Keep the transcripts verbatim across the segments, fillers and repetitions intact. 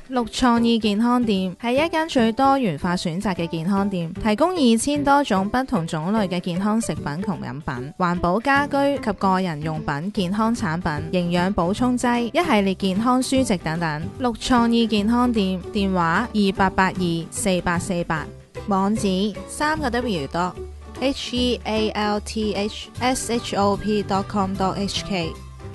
綠創意健康店係一間最多元化選擇嘅健康店，提供二千多種不同種類嘅健康食品同飲品、環保家居及個人用品、健康產品、營養補充劑、一系列健康書籍等等。綠創意健康店電話二八八二四八四八，網址三個 W 多 H E A L T H S H O P dot com dot H K。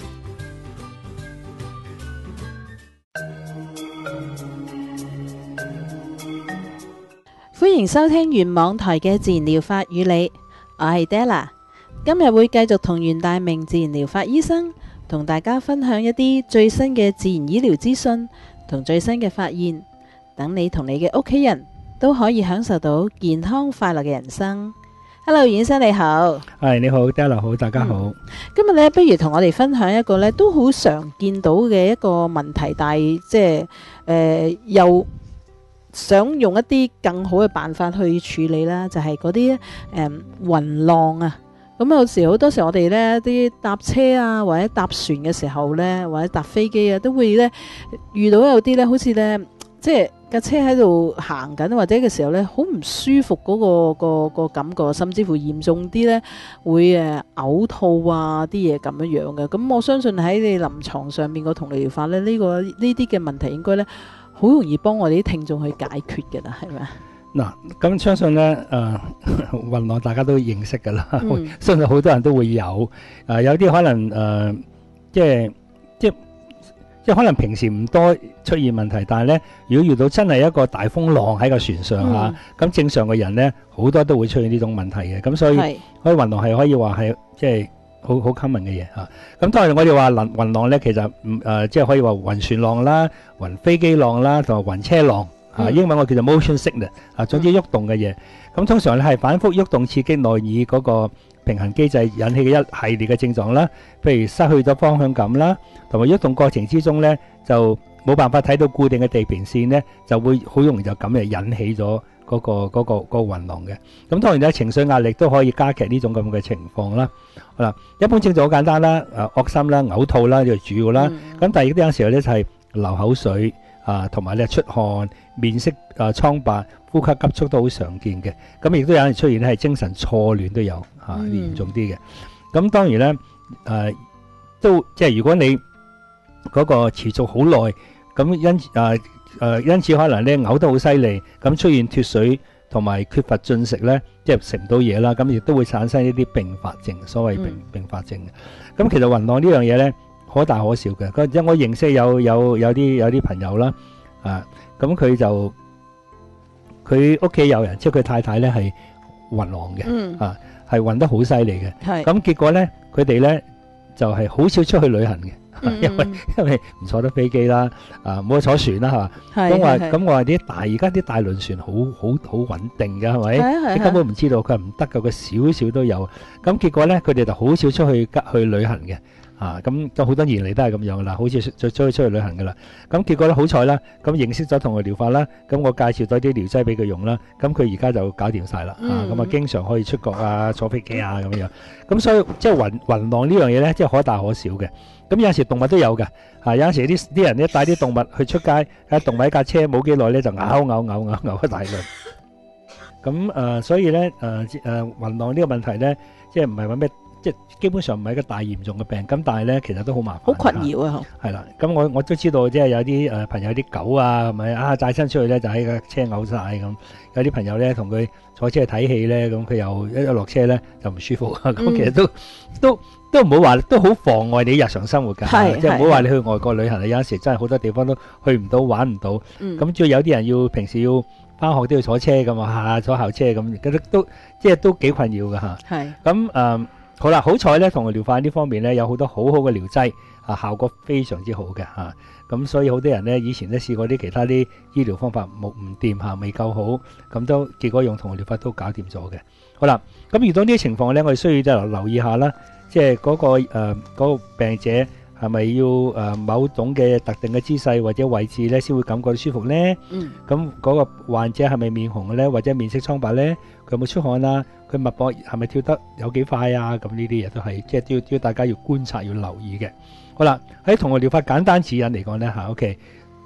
歡迎收聽原網台嘅自然療法與你，我係 Della， 今日會繼續同袁大明自然療法醫生同大家分享一啲最新嘅自然醫療資訊同最新嘅發現，等你同你嘅屋企人都可以享受到健康快樂嘅人生。Hello， 袁醫生你好。 係你好 ，Della 好，大家好。 嗯、今日咧，不如同我哋分享一個咧都好常見到嘅一個問題，但係即係誒又想用一啲更好嘅辦法去處理啦，就係嗰啲誒雲浪啊。咁有時好多時我哋咧啲搭車啊，或者搭船嘅時候咧，或者搭飛機啊，都會咧遇到有啲咧，好似咧即係架車喺度行緊，或者嘅時候咧好唔舒服嗰、嗰個、嗰個感覺，甚至乎嚴重啲咧會誒嘔吐啊啲嘢咁樣樣嘅。咁我相信喺你臨床上面個同理療法咧，呢、呢個呢啲嘅問題應該咧好容易幫我哋啲聽眾去解決嘅啦，係咪？ 嗱，咁相信咧，誒雲浪大家都認識噶啦， 嗯、 相信好多人都會有，誒、呃、有啲可能誒、呃，即係即係即係可能平時唔多出現問題，但係咧，如果遇到真係一個大風浪喺個船上嚇，咁、嗯啊、正常嘅人咧好多都會出現呢種問題嘅，咁所以，所以雲浪係可以話係即係好好 common 嘅嘢嚇。咁當然我哋話雲雲浪咧，其實唔誒、呃、即係可以話雲船浪啦、雲飛機浪啦，同埋雲車浪。啊，英文我叫做 motion sickness，啊，總之喐動嘅嘢。咁、嗯、通常咧係反覆喐動刺激內耳嗰個平衡機制引起嘅一系列嘅症狀啦，譬如失去咗方向感啦，同埋喐動過程之中咧就冇辦法睇到固定嘅地平線咧，就會好容易就咁嚟引起咗嗰、嗰個嗰、嗰個、嗰個雲浪嘅。咁當然咧情緒壓力都可以加劇呢種咁嘅情況啦。好啦，一般症狀好簡單啦，誒惡心啦、嘔吐啦，就主要啦。咁、嗯、第二啲有時候咧就係流口水。啊，同埋咧出汗、面色啊蒼白、呼吸急促都好常見嘅。咁亦都有人出現咧係精神錯亂都有嚇，嚴、嗯、重啲嘅。咁當然咧，誒、呃、都即係如果你嗰個持續好耐，咁因誒誒、呃呃、因此可能咧嘔得好犀利，咁出現脫水同埋缺乏進食咧，即係食唔到嘢啦，咁亦都會產生一啲併發症，所謂併併發症嘅。咁其實雲浪呢樣嘢咧，可大可小嘅，因為我認識有有有啲有啲朋友啦，啊，咁佢就佢屋企有人，即係佢太太咧係暈浪嘅，嗯、啊，係暈得好犀利嘅，咁結果咧佢哋咧就係、是、好少出去旅行嘅，嗯、因為因為唔坐得飛機啦，啊冇得坐船啦，係嘛，咁話咁我話啲大而家啲大輪船好好好穩定㗎，係咪？你根本唔知道佢係唔得㗎，佢少少都有，咁結果咧佢哋就好少出去去旅行嘅。啊，咁都好多年嚟都係咁樣噶啦，好似再出去出去旅行噶啦。咁結果咧好彩啦，咁認識咗同佢療法啦，咁我介紹咗啲療劑俾佢用啦，咁佢而家就搞掂晒啦。嗯、啊，咁啊經常可以出國啊，坐飛機啊咁樣。咁所以即係雲雲浪呢樣嘢咧，即係可大可小嘅。咁有陣時動物都有嘅，啊有陣時啲啲人咧帶啲動物去出街，喺動物喺架車冇幾耐咧就咬咬咬咬咬一大輪。咁誒、呃，所以咧誒誒雲浪呢個問題咧，即係唔係話咩？即係基本上唔係一個大嚴重嘅病，咁但係咧其實都好麻煩，好困擾啊！係啦，咁我我都知道，即係有啲誒朋友啲狗啊，係咪啊帶親出去咧就喺架車嘔晒咁。有啲朋友咧同佢坐車去睇戲咧，咁佢又一一落車咧就唔舒服啊。咁、嗯、其實都都都唔好話，都好妨礙你日常生活㗎。即係唔好話你去外國旅行啊，有陣時真係好多地方都去唔到，玩唔到。咁仲、嗯、有啲人要平時要翻學都要坐車㗎嘛，嚇坐校車咁，覺得都即係都幾困擾㗎嚇。係咁誒。好啦，好彩咧，同佢療法呢方面咧有好多好好嘅療劑，啊效果非常之好嘅嚇。咁、啊、所以好多人咧以前都試過啲其他啲醫療方法冇唔掂嚇，未夠好，咁都結果用同佢療法都搞掂咗嘅。好啦，咁遇到呢啲情況咧，我哋需要就留留意下啦，即係嗰個誒、呃嗰個病者係咪要誒、呃、某種嘅特定嘅姿勢或者位置咧先會感覺到舒服咧？嗯，咁嗰個患者係咪面紅嘅咧，或者面色蒼白咧？佢有冇出汗啊？佢脈搏係咪跳得有幾快啊？咁呢啲嘢都係即係要要大家要觀察要留意嘅。好啦，喺同學療法簡單指引嚟講咧嚇 ，OK，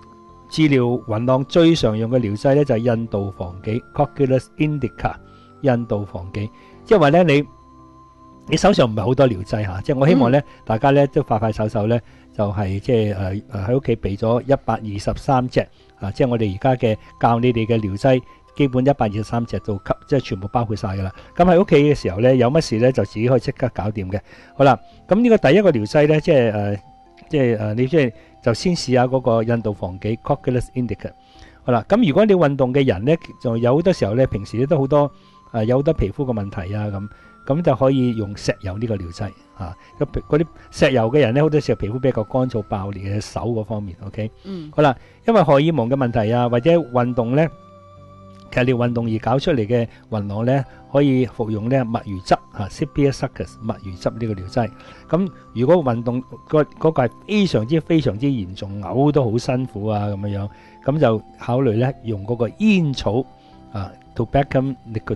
治療暈浪最常用嘅療劑咧就係印度防己 Cocculus indica， 印度防己，即係話咧你你手上唔係好多療劑嚇，即係我希望咧、嗯、大家咧都快快手手咧就係即係誒誒喺屋企備咗一百二十三隻啊，即係我哋而家嘅教你哋嘅療劑。基本一百二十三隻都吸，即係全部包括晒噶啦。咁喺屋企嘅時候咧，有乜事咧就自己可以即刻搞掂嘅。好啦，咁呢個第一個療劑咧，即係誒、呃，即係誒、呃，你即係就先試下嗰個印度防己 Cocculus indica。好啦，咁如果你運動嘅人咧，就有好多時候咧，平時咧都好多誒、呃，有好多皮膚嘅問題啊，咁咁就可以用石油呢個療劑啊。嗰啲石油嘅人咧，好多時候皮膚比較乾燥爆裂嘅手嗰方面 ，OK。嗯。好啦，因為荷爾蒙嘅問題啊，或者運動咧。劇烈運動而搞出嚟嘅暈浪咧，可以服用咧墨魚汁啊 Sepia Succus 墨魚汁呢個療劑。咁如果運動個嗰個係非常之非常之嚴重，嘔都好辛苦啊咁樣樣，咁就考慮咧用嗰個煙草啊 Tobacum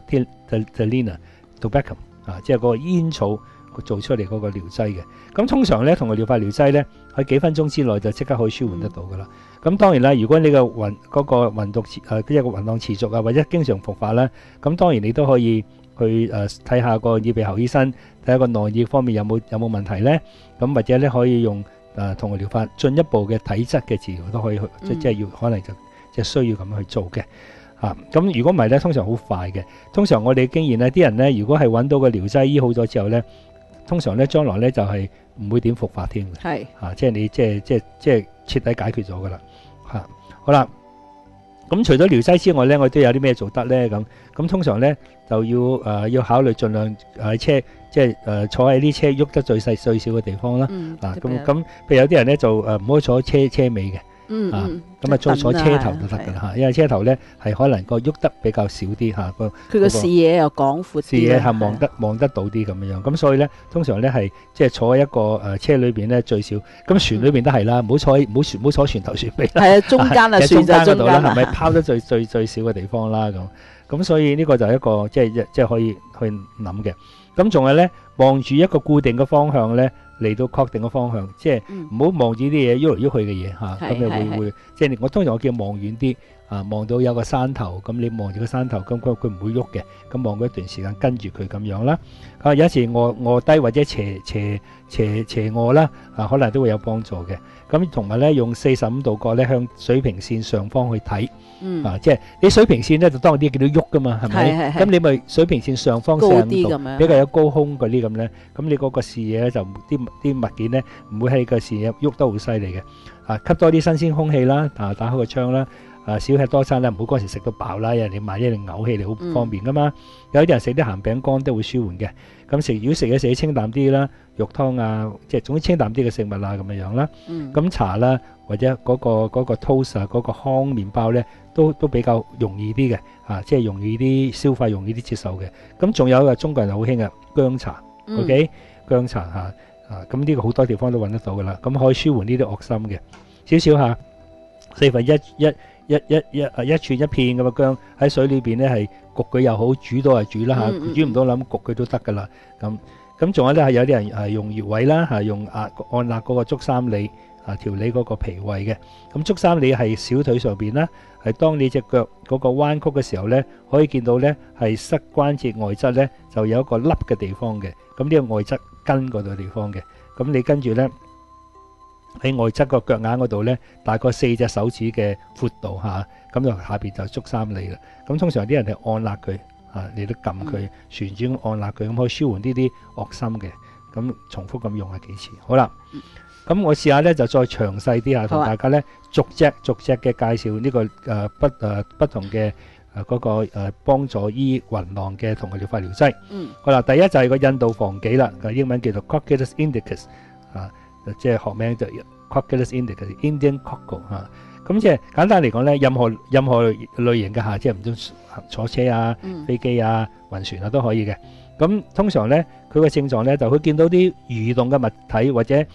nicotiana Tobacum 啊，即係嗰個煙草做出嚟嗰個療劑嘅。咁通常咧同個療法療劑咧喺幾分鐘之內就即刻可以舒緩得到噶啦。咁當然啦，如果你個暈嗰個運動誒即係個暈浪持續啊，或者經常復發啦，咁當然你都可以去誒睇下個耳鼻喉醫生，睇下個內耳方面有冇有冇問題咧。咁或者咧可以用誒同個療法進一步嘅體質嘅治療都可以去，嗯、即即係要可能就即係需要咁樣去做嘅。啊，咁如果唔係咧，通常好快嘅。通常我哋經驗咧，啲人咧如果係揾到個療劑醫好咗之後咧，通常咧將來咧就係唔會點復發添嘅。係啊，即係你即係即係即係徹底解決咗噶啦。吓、啊，好啦，咁除咗療劑之外咧，我都有啲咩做得咧？咁咁通常咧就要誒、呃、要考慮盡量喺車，即係誒、呃、坐喺啲車喐得最細最少嘅地方啦。嗯、啊，咁咁，譬如有啲人咧就誒唔可以坐車車尾嘅。嗯啊，咁啊坐坐車頭就得噶啦吓，因為車頭咧係可能個喐得比較少啲吓，個佢個視野又廣闊啲，視野係望得望得到啲咁樣樣，咁所以咧通常咧係即係坐喺一個誒車裏邊咧最少，咁船裏邊都係啦，唔好坐唔好船唔好坐船頭船尾啦，係啊中間啊船就中間啦，係咪拋得最最最少嘅地方啦咁，咁所以呢個就係一個即係即係可以去諗嘅，咁仲係咧望住一個固定嘅方向咧。嚟到確定嘅方向，即係唔好望住啲嘢喐嚟喐去嘅嘢嚇，咁你會會即係我通常我叫望遠啲啊，望到有個山頭，咁你望住個山頭，咁佢佢唔會喐嘅，咁望嗰一段時間跟住佢咁樣啦。啊，有時卧卧低或者斜斜斜斜卧啦，啊可能都會有幫助嘅。咁同埋咧用四十五度角咧向水平線上方去睇，嗯、啊即係你水平線咧就當啲見到喐噶嘛，係咪？咁你咪水平線上方四十五度比較有高空嗰啲咁咧，咁你嗰個視野咧就啲啲物件咧唔會喺個視野喐得好犀利嘅。啊，吸多啲新鮮空氣啦，啊打開個窗啦。啊，少吃多餐啦，唔好嗰時食到飽啦，人哋萬一你嘔氣你好唔方便噶嘛。嗯、有啲人食啲鹹餅乾都會舒緩嘅。咁食如果食嘢食啲清淡啲啦，肉湯啊，即係總之清淡啲嘅食物啊咁樣樣啦。咁、嗯、茶啦，或者嗰、嗰個嗰、嗰個 toast 啊，嗰個糠麵包咧，都都比較容易啲嘅，啊，即係容易啲消化，容易啲接受嘅。咁仲有啊，中國人好興啊，薑茶、嗯、，OK， 薑茶嚇，啊，咁呢個好多地方都揾得到噶啦。咁可以舒緩呢啲惡心嘅，少少嚇，四分一一。一一一啊一寸一片咁嘅薑喺水裏邊咧係焗佢又好，煮到係煮啦嚇，煮唔到諗焗佢都得噶啦。咁咁仲有咧係有啲人係用穴位啦，係用壓按壓嗰個足三里啊調理嗰個脾胃嘅。咁足三里係小腿上邊啦，係當你隻腳嗰個彎曲嘅時候咧，可以見到咧係膝關節外側咧就有一個凹嘅地方嘅。咁呢個外側跟嗰度地方嘅，咁你跟住咧。喺外側個腳眼嗰度咧，大概四隻手指嘅闊度嚇，咁就下邊就足三里啦。咁通常啲人係按壓佢嚇，你都撳佢旋轉按壓佢，咁可以舒緩呢啲惡心嘅。咁重複咁用下幾次，好啦。咁我試下咧就再詳細啲嚇，同大家咧逐隻逐隻嘅介紹呢個誒不誒不同嘅誒嗰個誒幫助醫暈浪嘅同佢療法療劑。嗯。好啦，第一就係個印度防己啦，個英文叫做 Cocculus indicus 啊。即係學名就 Cocculus indica Indian cockle 嚇，咁即係簡單嚟講咧，任何任何類型嘅嚇，即係唔准坐車啊、嗯、飛機啊、暈船啊都可以嘅。咁通常咧，佢個症狀咧就會見到啲蠕動嘅物體或者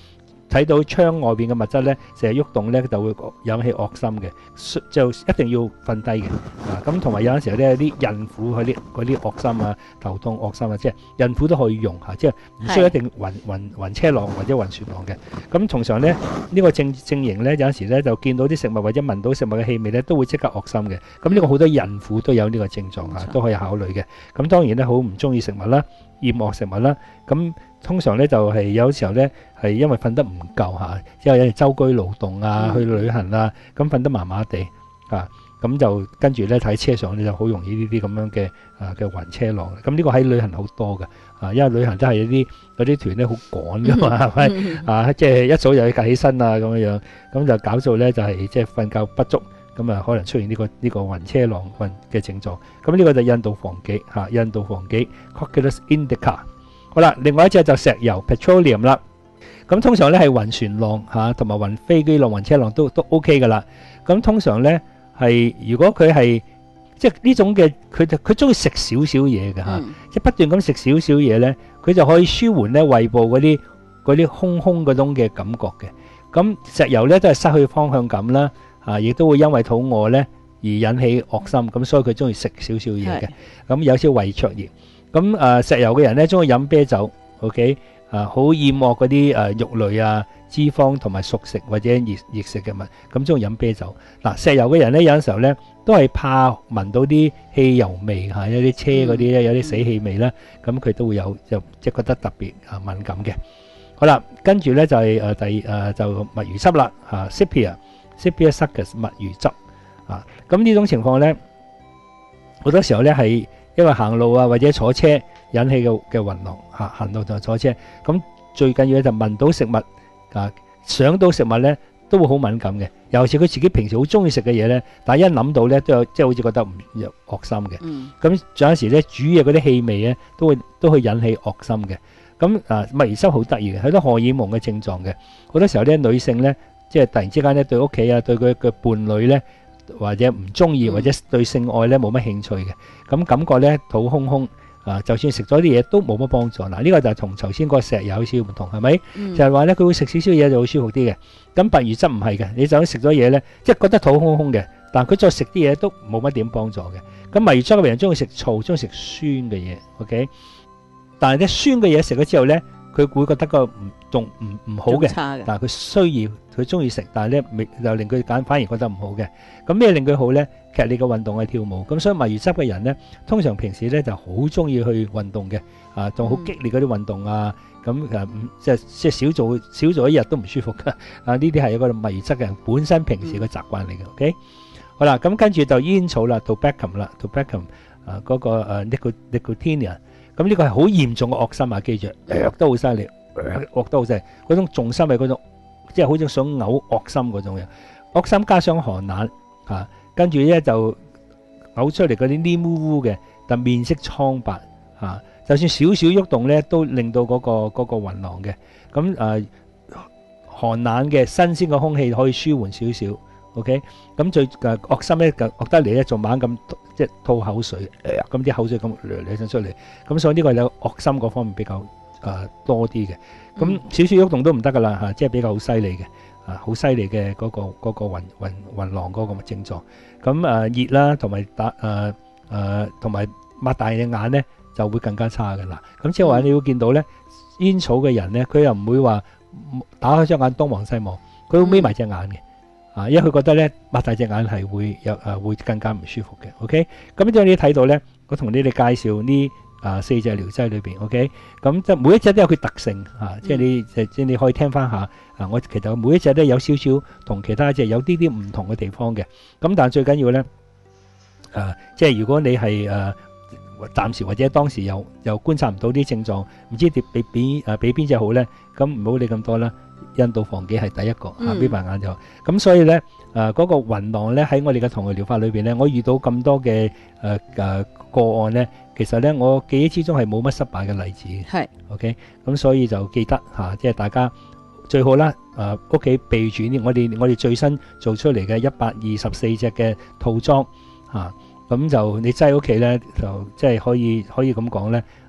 睇到窗外邊嘅物質咧成日喐動咧，就會引起惡心嘅，就一定要瞓低嘅。啊，咁同埋有陣時候咧，啲孕婦嗰啲嗰啲惡心啊、頭痛惡心啊，即係孕婦都可以用嚇，即係唔需要一定暈暈暈車浪或者暈船浪嘅。咁通常咧呢、呢個症症型咧有陣時咧就見到啲食物或者聞到食物嘅氣味咧都會即刻惡心嘅。咁呢個好多孕婦都有呢個症狀啊，都可以考慮嘅。咁當然咧好唔中意食物啦，厭惡食物啦，咁通常咧就係有時候咧係因為瞓得唔夠嚇，之後有啲周居勞動啊，去旅行啊，咁瞓得麻麻地啊，咁就跟住咧喺車上咧就好容易呢啲咁樣嘅啊嘅暈車浪。咁呢個喺旅行好多嘅啊，因為旅行都係有啲有啲團咧好趕噶嘛，係咪啊？即係一早又要趌起身啊咁樣樣，咁就搞到咧就係即係瞓覺不足。咁啊，可能出現呢、這個呢、這個暈車浪暈嘅症狀。咁呢個就印度房幾嚇、啊，印度房幾 Cocculus indica。好啦，另外一隻就石油 petroleum 啦。咁通常咧係暈船浪嚇，同、啊、埋暈飛機浪、暈車浪都都 OK 噶啦。咁通常咧係如果佢係即係呢種嘅，佢就佢中意食少少嘢嘅嚇，即係不斷咁食少少嘢咧，佢就可以舒緩咧胃部嗰啲嗰啲空空嗰種嘅感覺嘅。咁石油咧都係失去方向感啦。啊！亦都會因為肚餓咧而引起惡心，咁所以佢中意食少少嘢嘅，咁有少胃灼熱。咁誒石油嘅人咧中意飲啤酒 ，OK，啊好厭惡嗰啲誒肉類啊、脂肪同埋熟食或者熱熱食嘅物，咁中意飲啤酒。嗱，石油嘅人咧有陣時候咧都係怕聞到啲汽油味嚇，有啲車嗰啲咧有啲死氣味啦，咁佢都會有就即係覺得特別啊敏感嘅。好啦，跟住咧就係誒第誒就墨魚汁啦嚇 ，Sepia。Sepia succus 墨魚汁啊，咁呢種情況咧，好多時候咧係因為行路啊或者坐車引起嘅嘅暈浪嚇，行路就坐車，咁最緊要咧就聞到食物啊，想到食物咧都會好敏感嘅，尤其是佢自己平時好中意食嘅嘢咧，但係一諗到咧都有即係好似覺得唔惡心嘅。嗯。咁有陣時咧煮嘢嗰啲氣味咧都會都會引起惡心嘅。咁啊墨魚汁好得意嘅，好多荷爾蒙嘅症狀嘅，好多時候咧女性咧。即係突然之間咧，對屋企啊，對佢嘅伴侶咧，或者唔中意，或者對性愛咧冇乜興趣嘅，咁感覺咧肚空空啊，就算食咗啲嘢都冇乜幫助。嗱，呢個就係同頭先嗰個石油有少少唔同，係咪？就係話咧，佢會食少少嘢就好舒服啲嘅。咁墨魚汁唔係嘅，你就算食咗嘢咧，即係覺得肚空空嘅，但係佢再食啲嘢都冇乜點幫助嘅。咁墨魚汁嘅人中意食醋，中意食酸嘅嘢 ，OK？ 但係咧酸嘅嘢食咗之後咧，佢會覺得個唔仲唔唔好嘅，但係佢需要。佢中意食，但係咧未就令佢揀，反而覺得唔好嘅。咁咩令佢好咧？劇烈嘅運動係跳舞。咁所以墨魚汁嘅人咧，通常平時咧就好中意去運動嘅，啊，仲好激烈嗰啲運動啊。咁誒，即係即係少做少做一日都唔舒服㗎。啊，呢啲係一個墨魚汁嘅人本身平時嘅習慣嚟嘅。OK，好啦，咁跟住就煙草啦 ，tobacco 啦 ，tobacco 啊嗰個誒 nicot nicotiana。咁呢個係好嚴重嘅惡心啊！記住，惡得好犀利，惡得好犀利，嗰種重心係嗰種。即係好似想嘔惡心嗰種嘢，惡心加上寒冷嚇，跟住咧就嘔出嚟嗰啲黏污污嘅，但面色蒼白嚇、啊，就算少少喐動咧，都令到嗰、嗰個嗰、嗰個暈浪嘅。咁誒、呃、寒冷嘅新鮮嘅空氣可以舒緩少少 ，OK。咁最誒惡心咧，惡得嚟咧，仲猛咁即係吐口水，咁啲口水咁嚟嚟出嚟。咁所以呢個有惡心嗰方面比較。誒、呃、多啲嘅，咁少少喐動都唔得噶啦嚇，即係比較好犀利嘅，啊好犀利嘅嗰個嗰、嗰個暈暈暈浪嗰個症狀。咁誒、呃、熱啦，同埋打誒誒同埋擘大隻眼咧，就會更加差嘅啦。咁即係話你會見到咧，煙草嘅人咧，佢又唔會話打開雙眼東望西望，佢會眯埋隻眼嘅，啊，因為佢覺得咧擘大隻眼係會有誒、呃、會更加唔舒服嘅。OK，咁即係你睇到咧，我同你哋介紹呢。啊，四隻療劑裏邊 ，OK，咁即係每一隻都有佢特性啊，即係你即係你可以聽翻下啊。我其實每一隻都有少少同其他隻有啲啲唔同嘅地方嘅。咁但係最緊要咧，誒，即係如果你係誒暫時或者當時又又觀察唔到啲症狀，唔知點俾邊誒俾邊隻好咧，咁唔好理咁多啦。印度防己係第一個嚇，眯埋眼就咁，所以咧誒嗰個暈浪咧喺我哋嘅糖尿療法裏邊咧，我遇到咁多嘅誒誒個案咧。其實咧，我記憶之中係冇乜失敗嘅例子嘅。係，OK，咁所以就記得嚇，即係大家最好啦。誒，屋企備住呢，我哋我哋最新做出嚟嘅一百二十四隻嘅套裝嚇，咁就你擠喺屋企咧，就即係可以可以咁講咧，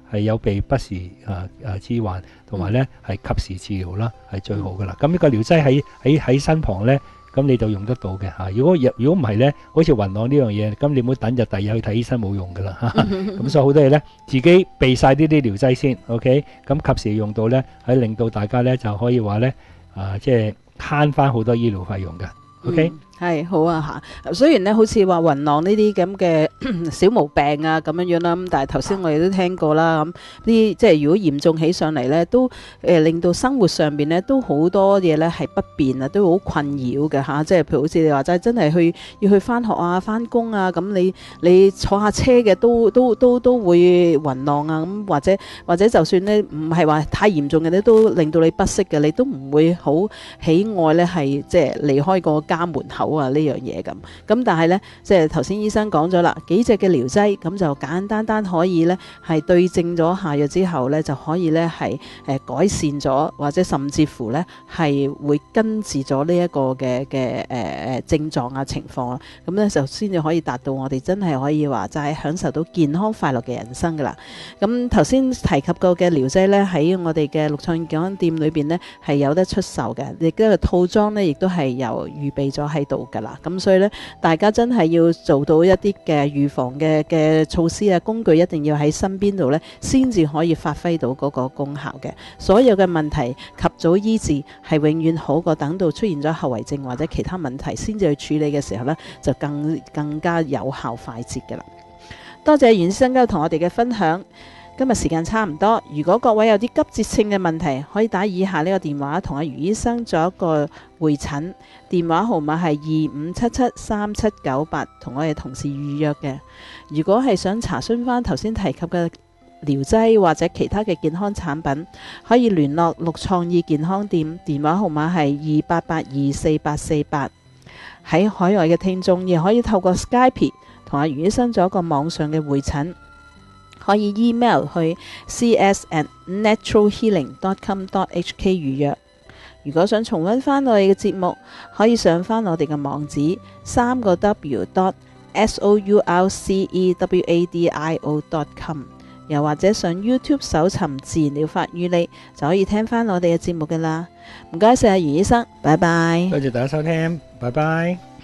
係有被不時啊啊之患，同埋咧係及時治療啦，係最好噶啦。咁呢個療劑喺喺喺身旁咧，咁你就用得到嘅嚇。如果如果唔係咧，好似雲朗呢樣嘢，咁你唔好等日第日去睇醫生冇用噶啦嚇。咁所以好多嘢咧，自己備曬呢啲療劑先 ，OK？咁及時用到咧，係令到大家咧就可以話咧啊，即係慳翻好多醫療費用嘅 ，OK？ 係好啊嚇，雖然咧好似話雲浪呢啲咁嘅小毛病啊咁樣樣啦，咁但係頭先我哋都聽過啦，咁啲即係如果嚴重起上嚟咧，都誒、呃、令到生活上邊咧都好多嘢咧係不便啊，都好困擾嘅嚇，即係譬如好似你話齋，真係去要去翻學啊、翻工啊，咁你你坐下車嘅都都都都會暈浪啊，咁或者或者就算咧唔係話太嚴重嘅咧，都令到你不適嘅，你都唔會好喜愛咧係即係離開個家門口啊呢樣嘢咁，咁但係呢，即係頭先醫生講咗啦，幾隻嘅療劑咁就簡簡單單可以呢係對症咗下藥之後呢，就可以呢係誒改善咗，或者甚至乎呢係會根治咗呢一個嘅嘅誒誒症狀啊情況啊，咁呢就先至可以達到我哋真係可以話就係享受到健康快樂嘅人生噶啦。咁頭先提及過嘅療劑呢，喺我哋嘅六創健康店裏邊呢係有得出售嘅，亦都係套裝呢，亦都係有預備咗喺度噶啦。咁所以咧，大家真係要做到一啲嘅預防嘅嘅措施啊，工具一定要喺身邊度咧，先至可以發揮到嗰個功效嘅。所有嘅問題及早醫治係永遠好過等到出現咗後遺症或者其他問題先至去處理嘅時候咧，就更更加有效快捷嘅啦。多謝袁醫生今日同我哋嘅分享。今日時間差唔多，如果各位有啲急切性嘅問題，可以打以下呢個電話同阿余醫生做一個會診，電話號碼係二五七七三七九八，同我哋同事預約嘅。如果係想查詢翻頭先提及嘅療劑或者其他嘅健康產品，可以聯絡六創意健康店，電話號碼係二八八二四八四八。喺海外嘅聽眾亦可以透過 Skype 同阿余醫生做一個網上嘅會診。可以 email 去 c s at natural healing dot com dot h k 預約。如果想重溫翻我哋嘅節目，可以上翻我哋嘅網址三個 w dot s o u r c e w a d i o dot com， 又或者上 YouTube 搜尋自然療法與你，就可以聽翻我哋嘅節目噶啦。唔該晒，余醫生，拜拜。 多謝大家收聽，拜拜。